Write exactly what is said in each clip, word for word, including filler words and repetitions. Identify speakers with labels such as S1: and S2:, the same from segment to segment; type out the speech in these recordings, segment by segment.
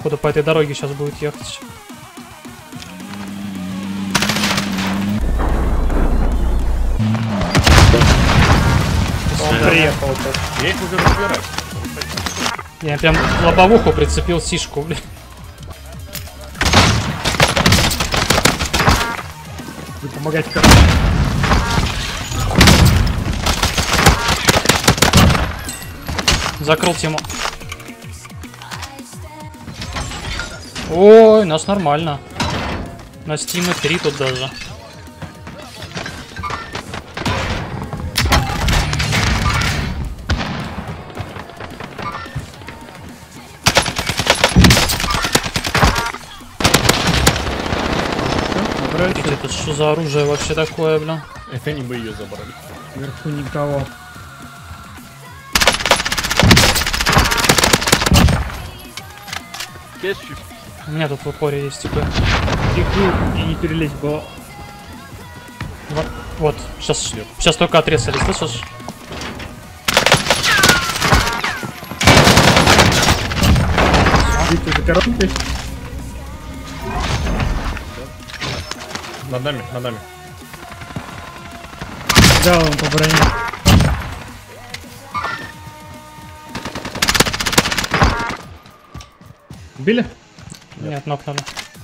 S1: походу по этой дороге сейчас будет ехать.
S2: Он приехал.
S3: Я их уже разбираю.
S1: Я прям лобовуху прицепил сишку, блин.
S2: Вы помогаете короче.
S1: Закрыл тему. Ой, нас нормально. На Steam три тут даже. Смотрите, это что за оружие вообще такое, блин?
S3: Это они бы ее забрали.
S2: Вверху никого.
S1: У меня тут в упоре есть типа.
S2: Тихо, и не перелезть было.
S1: Вот, вот, сейчас, сейчас только отрезали, слышишь?
S2: Видите, за коробкой.
S3: Над нами, над нами.
S2: Да, он по броне. Били?
S1: Нет, нокнули.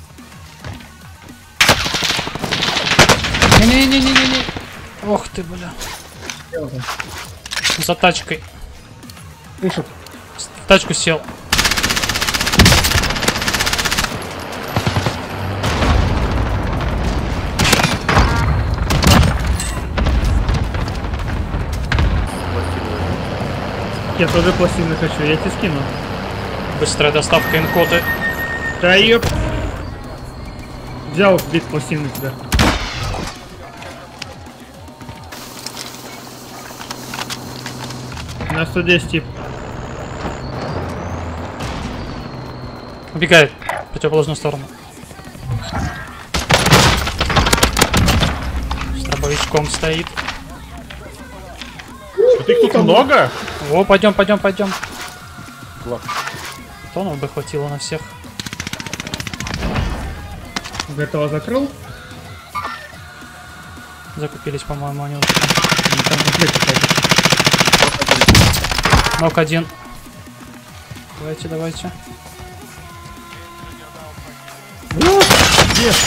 S1: Не-не-не-не-не-не. Ох ты, бля. За тачкой.
S2: Пушит.
S1: В тачку сел.
S2: Я тоже пластины хочу, я тебе скину.
S1: Быстрая доставка инкоты.
S2: Да ёп. Взял бит пластины тебя. На сто десять тип.
S1: Убегает в противоположную сторону. С дробовичком стоит.
S3: Тут их тут много?
S1: О, пойдем, пойдем, пойдем.
S3: Ладно.
S1: Тонов бы хватило на всех.
S2: Этого закрыл.
S1: Закупились, по-моему, они уже.
S2: Там комплект, кстати.
S1: Нок один. Давайте, давайте.
S2: Где?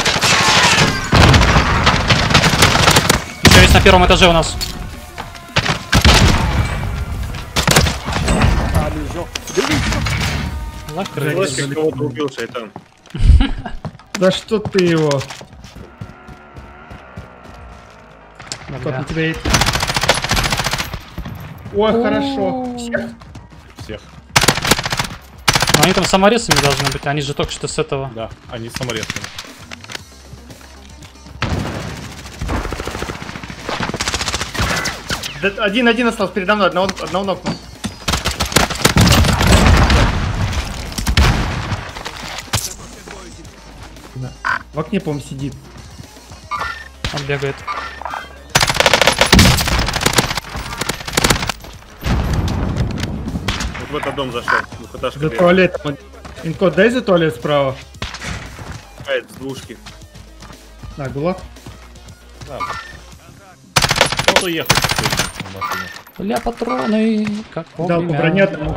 S1: Еще есть на первом этаже у нас. Закрылись.
S3: Ты кого-то убил, шайтан.
S2: Да что ты его? Как
S1: Бля.
S2: у тебя есть? Ой, хорошо. Всех?
S3: Всех.
S1: Но они там саморезами должны быть, они же только что с этого.
S3: Да, они саморезками.
S2: Да, один один остался передо мной, одного, одного нокнул. В окне, по-моему, сидит.
S1: Он бегает.
S3: Вот в этот дом зашел. Двухэтажка
S2: За
S3: белая.
S2: туалетом. Инкод, дай за туалет справа.
S3: Какая-то с двушки.
S2: На, гулаг.
S3: Да. Кто-то ехал на машине.
S1: Бля, патроны, как
S2: Дал по броне одному.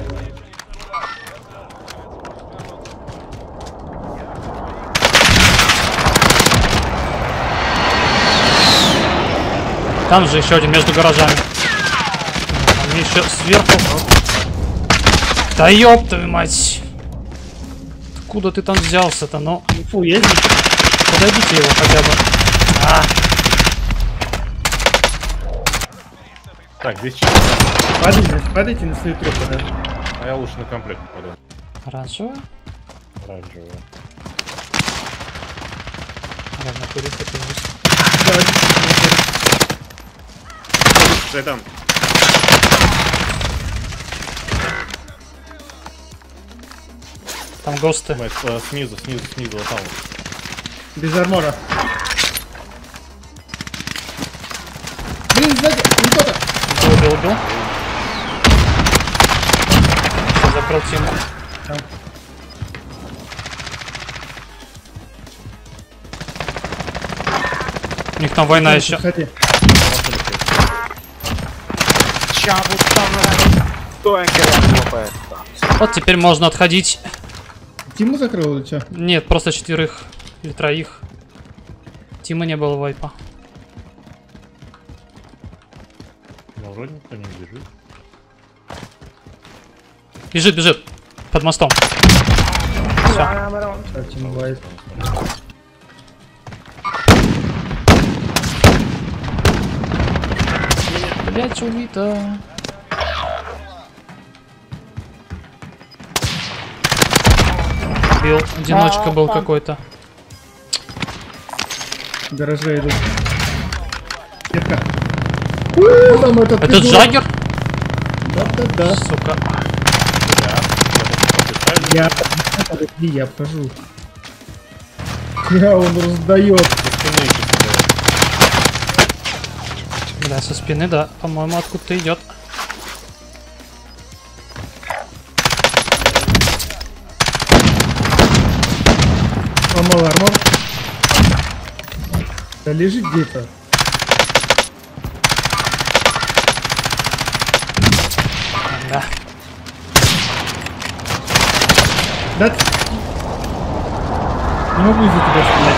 S1: Там же еще один между гаражами. Там еще сверху. Да ёб твою мать. Откуда ты там взялся-то, ну?
S2: Фу, есть?
S1: Подойдите его хотя бы. А,
S3: Так, здесь чисто.
S2: Падайте, падайте на свои трупы, да.
S3: А я лучше на комплект попаду.
S1: оранжевая.
S3: Оранжевый.
S1: Ладно, курить это есть.
S2: Давайте.
S3: Шайтан.
S1: Там госты.
S3: Мать, э, снизу, снизу, снизу, вот там вот.
S2: Без армора. Блин, сзади, не кто-то.
S1: Убил, убил. Все, закрыл тему.
S2: Там.
S1: них там война еще.
S2: Кстати,
S1: Вот теперь можно отходить.
S2: Тиму закрыл или что?
S1: Нет, просто четверых или троих. Тима не было вайпа.
S3: Ну, вроде никто не бежит.
S1: Бежит, бежит. Под мостом. Все.
S2: Тим вайп.
S1: Блять, убито. Бил. Одиночка был какой-то.
S2: В гараже идут. Сетка. У, там этот
S1: Это
S2: придурок.
S1: Джаггер?
S2: Да-да-да.
S1: Сука.
S2: Я... Подожди, я обхожу. Я, он раздает.
S1: Бля, со спины, да. По-моему, откуда-то идет.
S2: Сломал армор. Да лежит где-то.
S1: Да.
S2: Да. т- Не могу из-за тебя стрелять.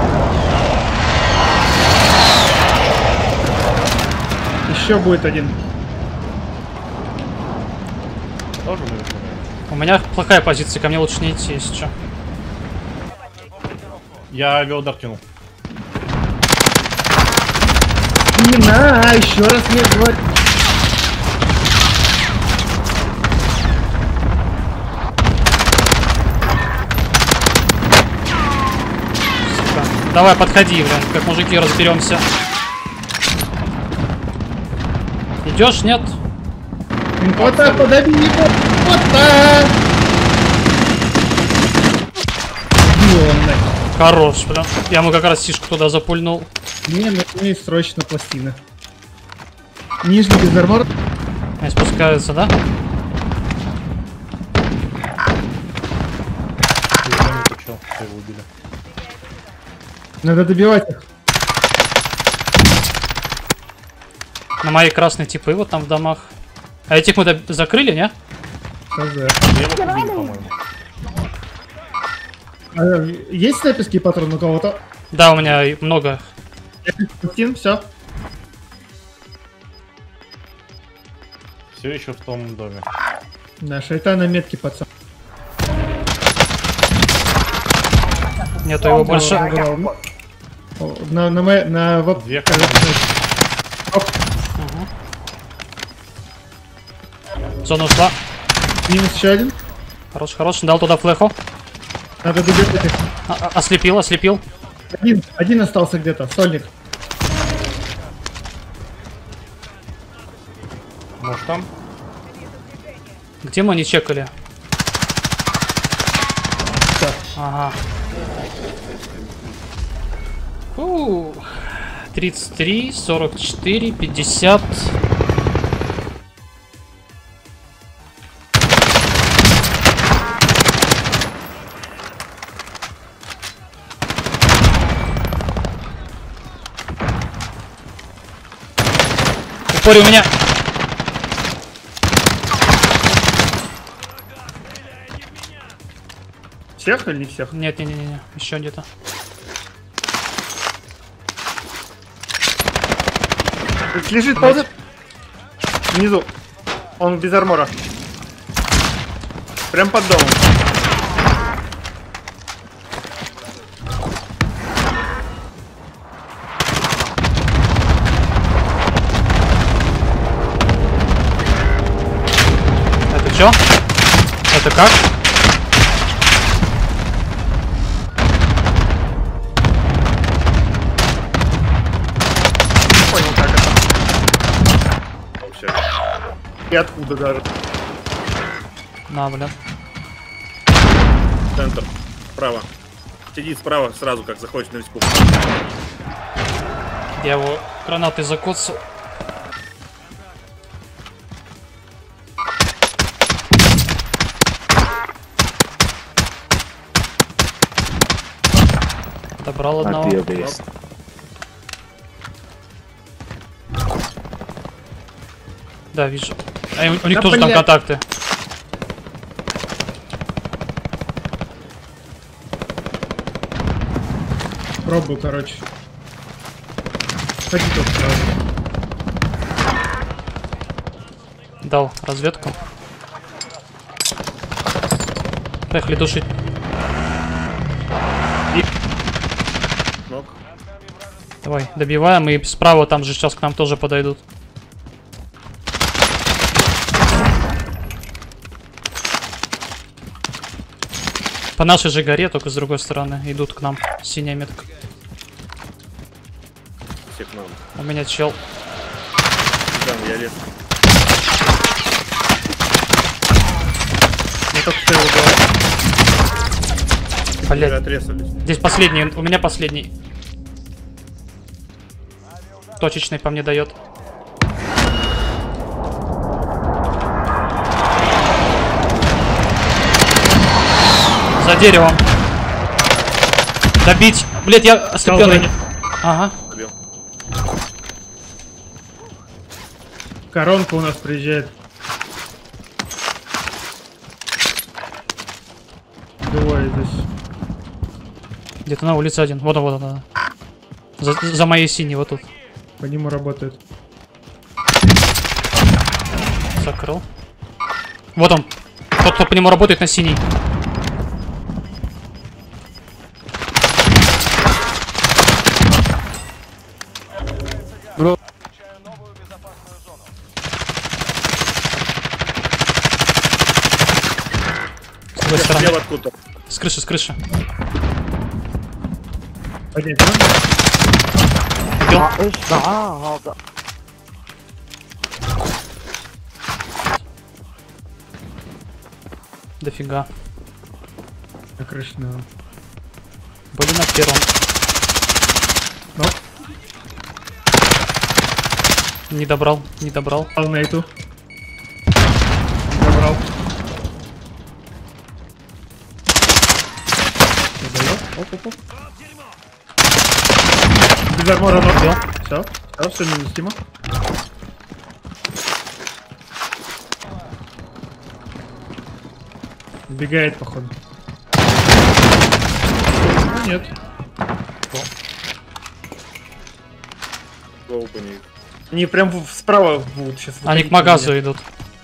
S2: Еще будет один.
S3: Тоже наверное.
S1: У меня плохая позиция, ко мне лучше не идти, если что.
S3: Я авиаудар кинул.
S2: Не на, еще раз мне говорю.
S1: Сука. Давай, подходи, блин, как мужики разберемся. Идешь, нет?
S2: Вот так, подави его. Вот так. Бионный.
S1: Хорош, блин. Я ему как раз сишку туда запульнул.
S2: Не, ну мне срочно пластина. Нижний без армора.
S1: Они спускаются, да?
S3: Ты его не почел, что его убили.
S2: Надо добивать их.
S1: На мои красные типы вот там в домах. А этих мы до- закрыли, не?
S2: ХЗ.
S3: Я его убил, по-моему.
S2: А, есть снайперские патроны у кого-то?
S1: Да, у меня и много.
S2: Пластин, все.
S3: Все еще в том доме.
S2: Да, шайтана метки, пацан.
S1: Нету его больше.
S2: Забрал. О, На, на, мо- на, воп-
S3: Две
S2: Оп,
S1: Зона ушла.
S2: минус еще один.
S1: Хорош, хорош. Дал туда флеху.
S2: Надо добивать их.
S1: А- а- ослепил, ослепил.
S2: Один, один остался где-то, сольник.
S3: Может там?
S1: Где мы не чекали?
S2: Всё.
S1: Ага. Фу. тридцать три, сорок четыре, пятьдесят. Упори у меня.
S2: Всех или не всех?
S1: Нет, не, не, не, не. Еще где-то.
S2: Лежит, ползет. Внизу. Он без армора. Прям под домом.
S1: Это что? Это как?
S2: Понял, как это. Вообще. И откуда даже.
S1: На, блин.
S4: Центр. Справа. Сиди справа сразу, как заходишь на виску.
S1: Я его гранатой закоцал. Добрал одного. Да, вижу. А у, у них
S5: Да,
S1: тоже там
S5: блядь.
S1: контакты.
S5: Пробую, короче. Ходи тут сразу.
S1: Дал разведку. Поехали душить.
S2: Ног.
S1: Давай, добиваем. И справа там же сейчас к нам тоже подойдут. По нашей же горе, только с другой стороны, идут к нам. Синяя метка.
S2: Все к нам.
S1: У меня чел.
S2: Там я лез.
S5: Я только что его убил.
S2: Мы
S1: Блять.
S2: отрезались.
S1: Здесь последний, у меня последний. Точечный по мне дает. За деревом. Добить. Блять, я ослепленный. Ага.
S2: Убил.
S5: Коронка у нас приезжает. Двое здесь.
S1: Где-то на улице один. Вот он, вот он. Да. За, за моей синей, вот тут.
S5: По нему работает.
S1: Закрыл. Вот он. Тот, кто по нему работает, на синий. С другой стороны.
S2: Слева откуда-то.
S1: С крыши, с крыши.
S5: Поднять, да?
S1: Убил. Дофига.
S5: На крыше, наверное.
S1: Были на первом.
S5: Ну,
S1: Не добрал, не добрал.
S5: пал на эту. Забрал. Забрал. Оп, оп, оп. Без армора, но
S1: Убил.
S5: все. Все, все неместимо. Убегает, походу. Ну, нет.
S2: Голубый.
S5: Они прям в- справа будут сейчас.
S1: Они к магазу идут.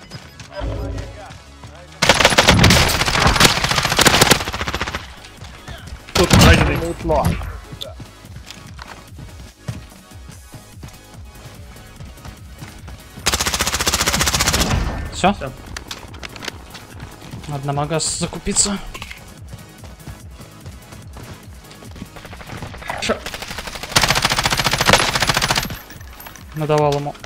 S5: Тут раненый.
S1: Все?
S5: Всё.
S1: Надо на магаз закупиться.
S5: Ша-
S1: Надавал ему.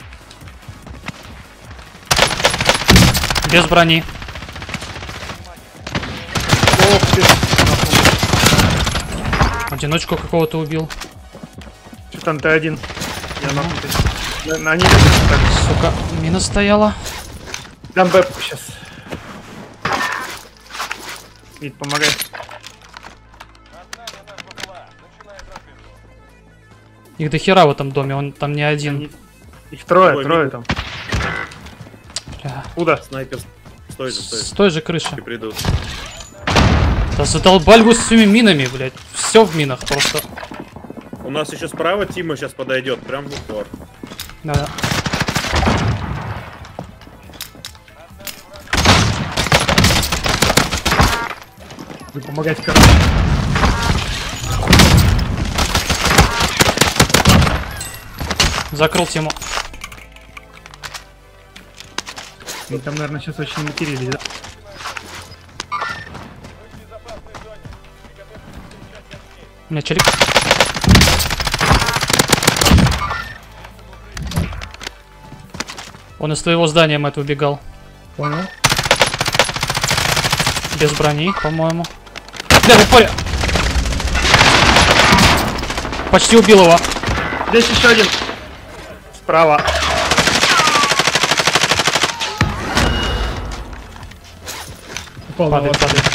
S1: Без брони.
S5: Ох ты.
S1: Одиночку какого-то убил.
S5: Что там ты один? Я нахуй. На, на них так.
S1: Сука, мина стояла.
S5: Дам бэпку сейчас. Вид, помогай.
S1: Их до хера в этом доме, он там не один.
S5: Они- Их трое,
S2: Ой,
S5: трое
S2: видно.
S5: там.
S1: Бля.
S5: Куда?
S2: Снайпер. Стой же, стой.
S1: С той же крыши.
S2: И придут.
S1: Да задолбали вы с своими минами, блядь. Все в минах просто.
S2: У нас еще справа Тима сейчас подойдет. Прям в упор.
S1: Да-да.
S5: Вы помогать, короче.
S1: Закрыл тему.
S5: Они там, наверное, сейчас очень матерились, да?
S1: У меня челик. Он из твоего здания, Мэтт, убегал.
S5: Понял.
S1: Без брони, по-моему. Бля, в упоре! Почти убил его.
S5: Здесь еще один. Справа. Упал на
S1: Падает,
S5: вас.
S1: падает.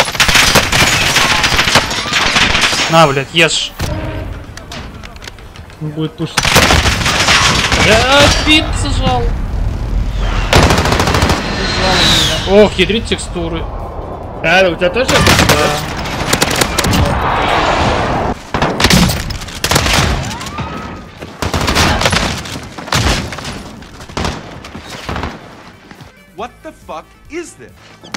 S1: На, блядь, ешь.
S5: Он будет пушить.
S1: Я пит зажал. Зажал меня. Ох, ядрит текстуры.
S5: А, у тебя тоже?
S6: What the fuck is this?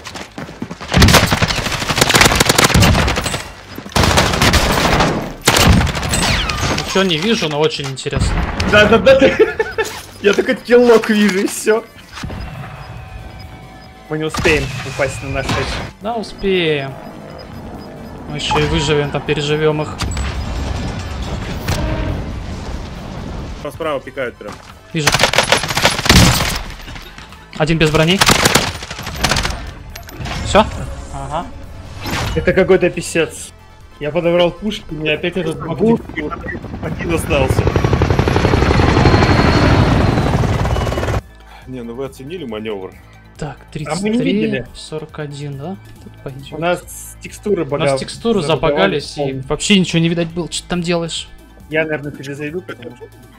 S1: Ничего не вижу, но очень интересно.
S5: Да, да, да. Я только киллок вижу и все. Мы не успеем упасть на наш шесть.
S1: Да, успеем. Мы еще и выживем, там переживем их.
S4: Справа пикают прям.
S1: Вижу. Один без брони. Все? Ага.
S5: Это какой-то писец. Я подобрал пушку, и мне опять этот багур
S4: Один остался. Не, ну вы оценили маневр.
S1: Так,
S5: А
S1: тридцать
S5: мы не
S1: три,
S5: видели.
S1: сорок один, да? Тут пойдет.
S5: У нас текстуры
S1: У
S5: багали.
S1: нас текстуры забагались, и вообще ничего не видать было. Что ты там делаешь?
S5: Я, наверное, перезайду, потому что...